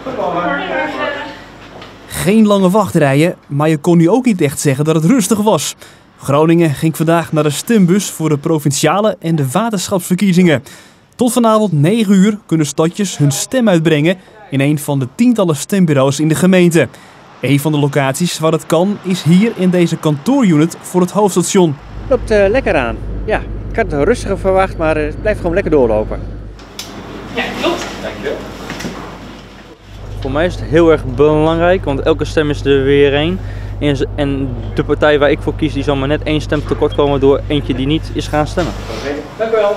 Geen lange wachtrijen, maar je kon nu ook niet echt zeggen dat het rustig was. Groningen ging vandaag naar de stembus voor de provinciale en de waterschapsverkiezingen. Tot vanavond 9 uur kunnen stadjes hun stem uitbrengen in een van de tientallen stembureaus in de gemeente. Een van de locaties waar het kan is hier in deze kantoorunit voor het hoofdstation. Loopt lekker aan. Ja, ik had het rustiger verwacht, maar het blijft gewoon lekker doorlopen. Ja, klopt. Dankjewel. Voor mij is het heel erg belangrijk, want elke stem is er weer één. En de partij waar ik voor kies, die zal maar net 1 stem tekort komen door eentje die niet is gaan stemmen. Dank u wel.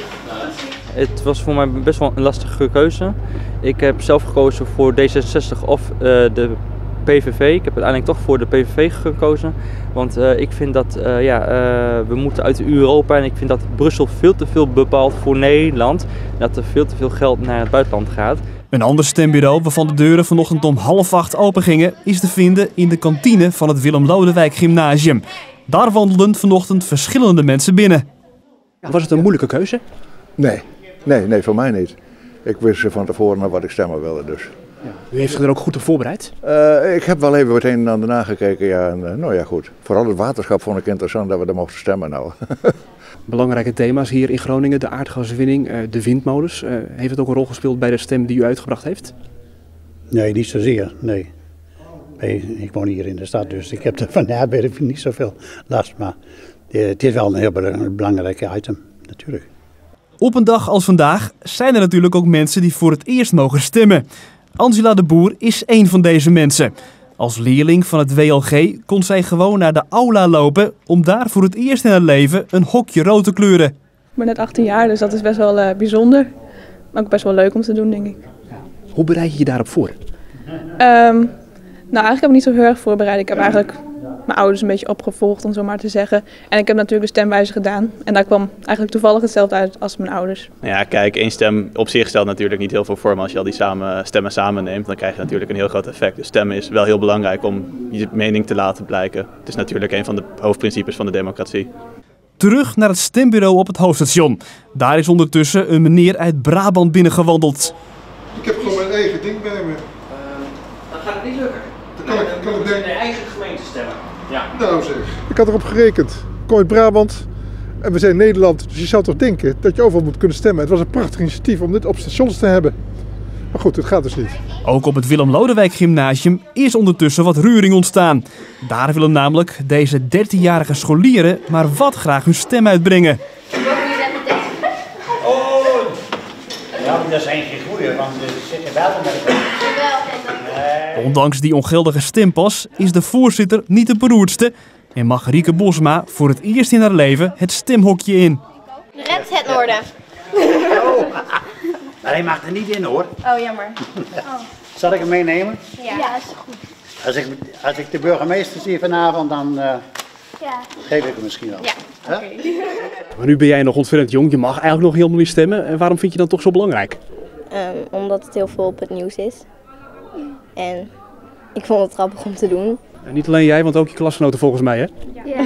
Het was voor mij best wel een lastige keuze. Ik heb zelf gekozen voor D66 of de PVV. Ik heb uiteindelijk toch voor de PVV gekozen. Want ik vind dat we moeten uit Europa en ik vind dat Brussel veel te veel bepaalt voor Nederland. Dat er veel te veel geld naar het buitenland gaat. Een ander stembureau waarvan de deuren vanochtend om 7:30 open gingen is te vinden in de kantine van het Willem Lodewijk Gymnasium. Daar wandelden vanochtend verschillende mensen binnen. Was het een moeilijke keuze? Nee, voor mij niet. Ik wist van tevoren wat ik stemmen wilde dus. Ja. U heeft zich er ook goed op voorbereid? Ik heb wel even wat een en ander nagekeken, ja, en, nou ja goed. Vooral het waterschap vond ik interessant dat we er mochten stemmen nou. Belangrijke thema's hier in Groningen, de aardgaswinning, de windmolens. Heeft het ook een rol gespeeld bij de stem die u uitgebracht heeft? Nee, niet zozeer, nee. Ik woon hier in de stad, dus ik heb er van nabij niet zoveel last. Maar het is wel een heel belangrijk item, natuurlijk. Op een dag als vandaag zijn er natuurlijk ook mensen die voor het eerst mogen stemmen. Angela de Boer is één van deze mensen. Als leerling van het WLG kon zij gewoon naar de aula lopen om daar voor het eerst in haar leven een hokje rood te kleuren. Ik ben net 18 jaar, dus dat is best wel bijzonder. Maar ook best wel leuk om te doen, denk ik. Hoe bereid je je daarop voor? Nou, eigenlijk heb ik niet zo heel erg voorbereid. Ik heb eigenlijk mijn ouders een beetje opgevolgd, om zo maar te zeggen. En ik heb natuurlijk de stemwijze gedaan. En daar kwam eigenlijk toevallig hetzelfde uit als mijn ouders. Ja, kijk, 1 stem op zich stelt natuurlijk niet heel veel voor. Maar als je al die stemmen samen neemt, dan krijg je natuurlijk een heel groot effect. Dus stemmen is wel heel belangrijk om je mening te laten blijken. Het is natuurlijk een van de hoofdprincipes van de democratie. Terug naar het stembureau op het hoofdstation. Daar is ondertussen een meneer uit Brabant binnengewandeld. Ik heb gewoon mijn eigen ding bij me. Dan gaat het niet lukken. Dan moet je in de eigen gemeente stemmen. Ja. Nou zeg. Ik had erop gerekend. Ik kom uit Brabant en we zijn Nederland, dus je zou toch denken dat je overal moet kunnen stemmen. Het was een prachtig initiatief om dit op stations te hebben. Maar goed, het gaat dus niet. Ook op het Willem Lodewijk Gymnasium is ondertussen wat reuring ontstaan. Daar willen namelijk deze 13-jarige scholieren maar wat graag hun stem uitbrengen. Oh! Ja, dat zijn geen goeie, want er zitten wel met Ondanks die ongeldige stempas is de voorzitter niet de beroerdste en mag Rieke Bosma voor het eerst in haar leven het stemhokje in. Red het Noorden. Oh, maar hij mag er niet in hoor. Oh, jammer. Oh. Zal ik hem meenemen? Ja, dat is goed. Als ik de burgemeester zie vanavond, dan geef ik hem misschien wel. Ja, oké. Maar nu ben jij nog ontzettend jong, je mag eigenlijk nog helemaal niet stemmen. En waarom vind je dat toch zo belangrijk? Omdat het heel veel op het nieuws is. En ik vond het grappig om te doen. En niet alleen jij, want ook je klasgenoten volgens mij, hè? Ja.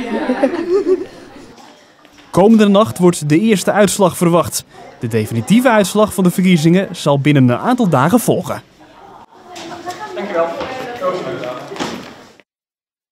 Komende nacht wordt de eerste uitslag verwacht. De definitieve uitslag van de verkiezingen zal binnen een aantal dagen volgen.